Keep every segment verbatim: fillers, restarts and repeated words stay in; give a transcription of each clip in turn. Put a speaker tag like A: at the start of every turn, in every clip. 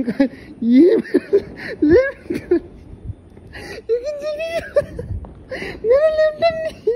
A: ये मेरा लैपटॉप नहीं।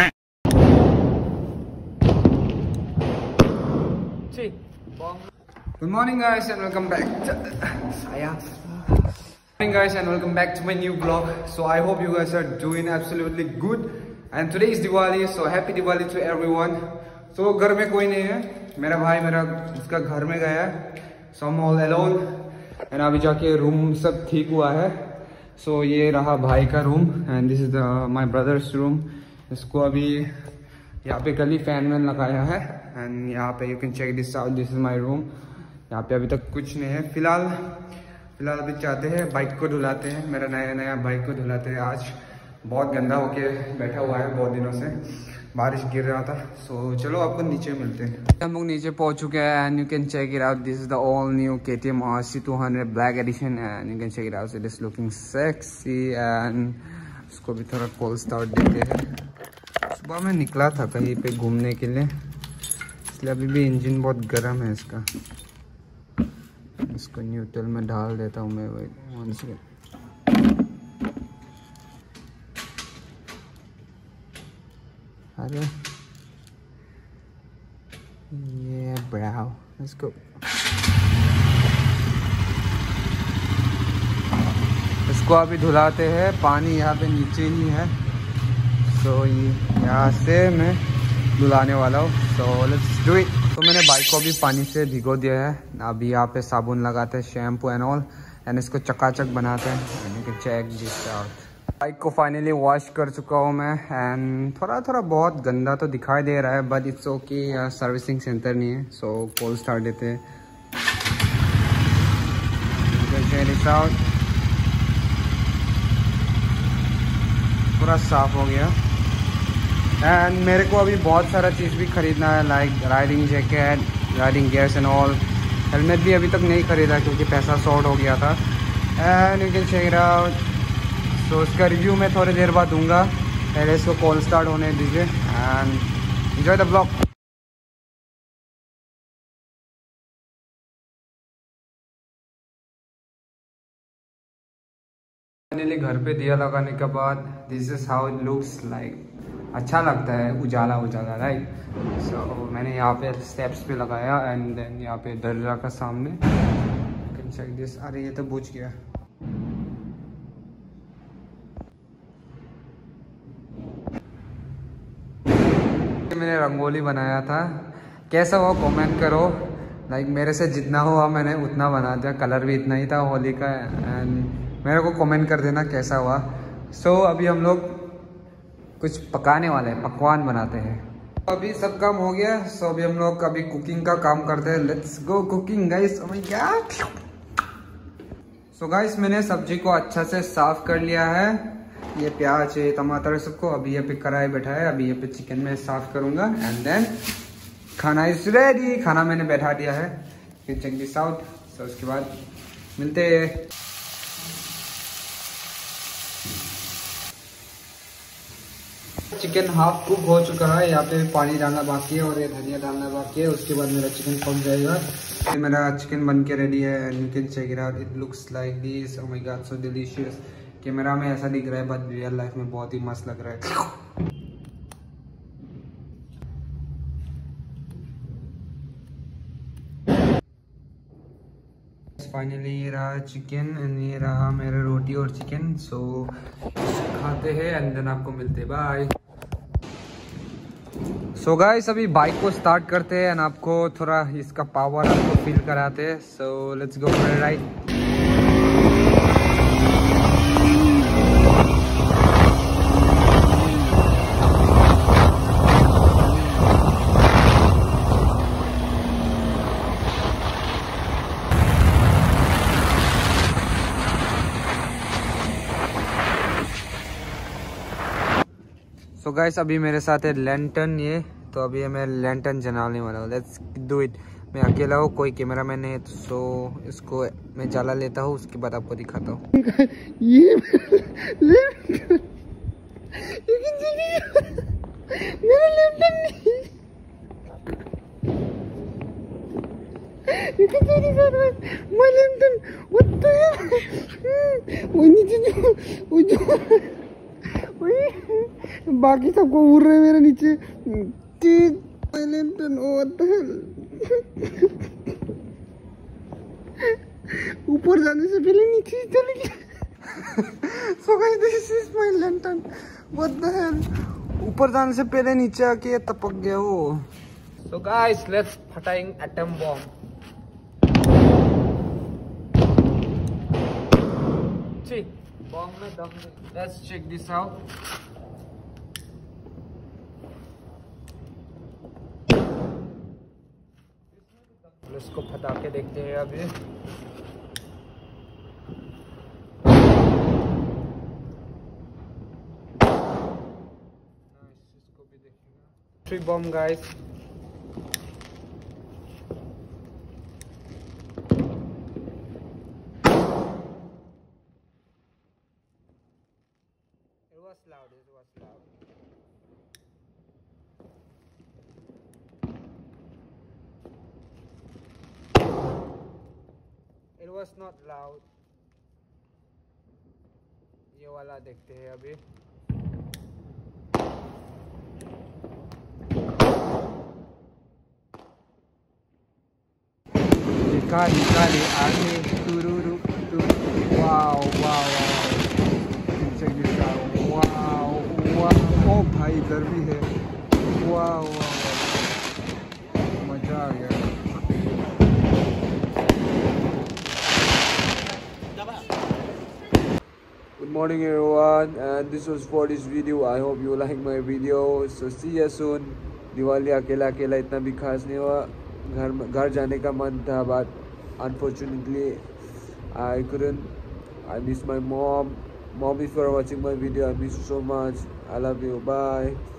A: Good morning guys and welcome back to, saya morning guys and welcome back to my new vlog. So I hope you guys are doing absolutely good and today is Diwali, so happy Diwali to everyone. So घर में कोई नहीं है, मेरा भाई मेरा उसका घर में गया है, so I'm all alone and अभी जाके रूम सब ठीक हुआ है. So ये रहा भाई का room and this is the my brother's room. इसको अभी यहाँ पे कल ही फैन वैन लगाया है and यहाँ पे you can check this out, this is my room. यहाँ पे अभी तक कुछ नहीं है फिलहाल. फिलहाल अभी चाहते हैं बाइक को धुलाते हैं, मेरा नया नया बाइक को धुलाते हैं. आज बहुत गंदा होके बैठा हुआ है, बहुत दिनों से बारिश गिर रहा था. सो चलो आपको नीचे मिलते हैं. हम लोग नीचे पहुंच चुके हैं and you can check it out. This is the all new K T M R C two hundred black edition and you can check it out. It is looking sexy and उसको भी थोड़ा cold start देते हैं. सुबह में निकला था कहीं पे घूमने के लिए, इसलिए अभी भी इंजन बहुत गर्म है इसका. इसको न्यूट्रल में डाल देता हूँ मैं. One second. अरे ये ब्राउ, लेट्स गो. इसको अभी धुलाते हैं. पानी यहाँ पे नीचे ही है, सो so, ये यहाँ से मैं धुलाने वाला हूँ. So let's do it. तो मैंने बाइक को भी पानी से भिगो दिया है. अभी यहाँ पे साबुन लगाते हैं, शैम्पू एंड ऑल, एंड इसको चकाचक बनाते हैं. Check this out. बाइक को फाइनली वॉश कर चुका हूँ मैं एंड थोड़ा थोड़ा बहुत गंदा तो दिखाई दे रहा है but it's okay. Servicing centre नहीं है, सो कोल्ड स्टार्ट देते हैं. पूरा साफ हो गया एंड मेरे को अभी बहुत सारा चीज़ भी खरीदना है, like riding jacket, riding gears and all. Helmet भी अभी तक नहीं खरीदा क्योंकि पैसा शॉर्ट हो गया था. And you can check it out. तो इसका रिव्यू मैं थोड़ी देर बाद दूंगा. पहले इसको कॉल स्टार्ट होने दीजिए and enjoy the blog. Finally घर पे दिया लगाने के बाद this is how it looks like. अच्छा लगता है, उजाला उजाला राइट. सो so, मैंने यहाँ पे स्टेप्स पे लगाया एंड देन यहाँ पे दरवाजा का सामने. Can check this. अरे ये तो बुझ गया. मैंने रंगोली बनाया था, कैसा हुआ कमेंट करो. लाइक मेरे से जितना हुआ मैंने उतना बना दिया. कलर भी इतना ही था होली का एंड मेरे को कमेंट कर देना कैसा हुआ. सो so, अभी हम लोग कुछ पकाने वाले हैं, पकवान बनाते हैं. अभी सब काम हो गया. सो so, अभी हम लोग अभी कुकिंग का काम करते हैं. Let's go cooking guys. Oh my god. So guys मैंने सब्जी को अच्छा से साफ कर लिया है. ये प्याज है, टमाटर सबको अभी ये पे कढ़ाई बैठा है. अभी ये पे चिकन में साफ करूंगा एंड देन खाना इज रेडी. खाना मैंने बैठा दिया है. फिर चेक दिस आउट. सो उसके बाद मिलते हैं. चिकन हाफ कुक हो चुका है. यहाँ पे पानी डालना बाकी है और ये धनिया डालना बाकी है. उसके बाद मेरा चिकन पक जाएगा. मेरा चिकन बन के रेडी है and you can check it out. It looks like this. Oh my god so delicious. Camera में ऐसा दिख रहा है बट रियल लाइफ में बहुत ही मस्त लग रहा है. फाइनली ये रहा चिकन एंड ये रहा मेरा रोटी और चिकन. सो खाते हैं एंड देन आपको मिलते हैं. बाय. सो गाइस अभी बाइक को स्टार्ट करते हैं एंड आपको थोड़ा इसका पावर आपको फील कराते हैं. So let's go for a ride. तो गाइस अभी मेरे साथ है लैंटर्न. ये तो अभी मैं लैंटर्न जलाने वाला हूँ. Let's do it. मैं अकेला हूँ, कोई कैमरा मैन नहीं है. तो सो इसको मैं जला लेता हूँ, उसके बाद आपको दिखाता हूँ. ये मेरा लैपटॉप नहीं. You can see this one, guys. My lantern. What the hell? We need to do. We do. We. बाकी सबको उड़ रहे मेरे नीचे. My lantern. Oh, what the hell? ऊपर जाने से पहले नीचे चले गए. So guys, this is my lantern. What the hell? ऊपर जाने से पहले नीचे आके टपक गया वो. So guys, let's फटाएंगे atom bomb. See, bomb में दम. Let's check this out. इसको फटा के देखते हैं अभी. Three bomb, guys. It was loud. It was loud. It was not loud. ये वाला देखते हैं अभी. Kali kali आगे तुरुरु तुरु. Wow wow wow. Check this out. Wow wow. Oh भाई इधर भी है. Wow wow. मजा आ गया. Good morning everyone, and this was for this video. I hope you like my video. So see you soon. Diwali अकेला अकेला इतना भी खास नहीं हुआ. घर घर जाने का मन था, but unfortunately I couldn't. I miss my mom. Mom, if you are watching my video, I miss you so much. I love you. Bye.